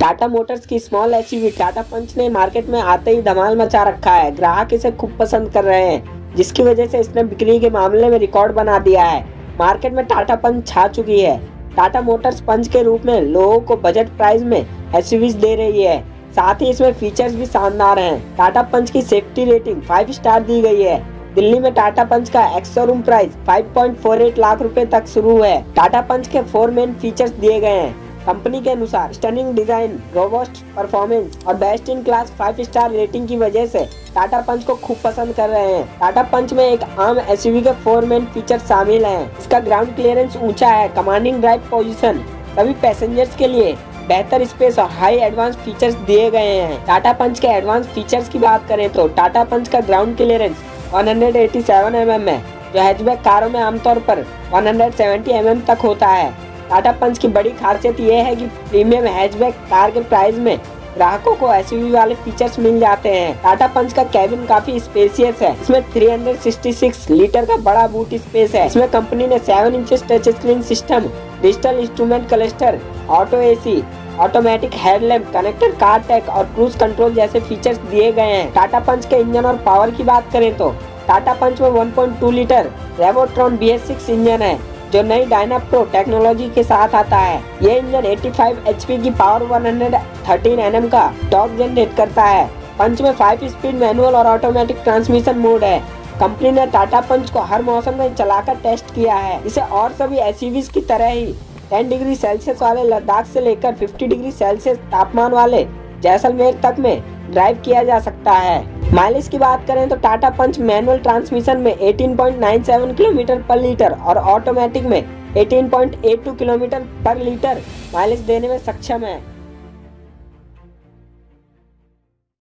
Tata Motors की small SUV Tata Punch ने market में आते ही धमाल मचा रखा है। ग्राहक इसे खूब पसंद कर रहे हैं, जिसकी वजह से इसने बिक्री के मामले में रिकॉर्ड बना दिया है। मार्केट में टाटा पंच छा चुकी है। टाटा मोटर्स पंच के रूप में लोगों को बजट प्राइस में एसयूवीज दे रही है। साथ ही इसमें फीचर्स भी शानदार हैं। टाटा पंच की सेफ्टी रेटिंग 5 स्टार दी गई है। दिल्ली में टाटा पंच का एक्स शोरूम प्राइस 5.48 लाख रुपए तक शुरू है। टाटा पंच के 4 मेन फीचर्स दिए गए हैं। कंपनी के अनुसार स्टनिंग डिजाइन, रोबस्ट परफॉर्मेंस और best in class 5 star rating की वजह से टाटा पंच को खूब पसंद कर रहे हैं। टाटा पंच में एक आम एसयूवी के 4 मेन फीचर शामिल हैं। इसका ग्राउंड क्लियरेंस ऊंचा है, कमांडिंग ड्राइव पोजीशन, सभी पैसेंजर्स के लिए बेहतर स्पेस और हाई एडवांस फीचर्स दिए गए हैं। टाटा पंच के एडवांस फीचर्स की बात करें तो टाटा पंच का ग्राउंड क्लियरेंस 187 mm है, जो हैचबैक कारों में आमतौर पर 170 mm तक होता है। टाटा पंच की बड़ी खासियत यह है कि प्रीमियम हैचबैक कार के प्राइस में ग्राहकों को एसयूवी वाले फीचर्स मिल जाते हैं। टाटा पंच का कैबिन काफी स्पेसियस है। इसमें 366 लीटर का बड़ा बूट स्पेस है। इसमें कंपनी ने 7 inches touch screen system, digital instrument cluster, auto AC, automatic headlamp, connected car tag और क्रूज कंट्रोल जैसे फीचर्स दिए गए हैं। टाटा पंच के इंजन और पावर की बात करें तो टाटा पंच में 1.2 लीटर रेवोट्रॉन BS6 इंजन है, जो नई डायनाप्रो टेक्नोलॉजी के साथ आता है। ये इंजन 85 HP की पावर 113 Nm का टॉर्क जनरेट करता है। पंच में 5 स्पीड मैनुअल और ऑटोमेटिक ट्रांसमिशन मोड है। कंपनी ने टाटा पंच को हर मौसम में चलाकर टेस्ट किया है। इसे और सभी एसयूवीज की तरह ही 10 डिग्री सेल्सियस वाले लद्दाख से लेकर 50 डिग्री सेल्सियस तापमान वाले जैसलमेर तक में ड्राइव किया जा सकता है। माइलेज की बात करें तो टाटा पंच मैनुअल ट्रांसमिशन में 18.97 किलोमीटर पर लीटर और ऑटोमेटिक में 18.82 किलोमीटर पर लीटर माइलेज देने में सक्षम है।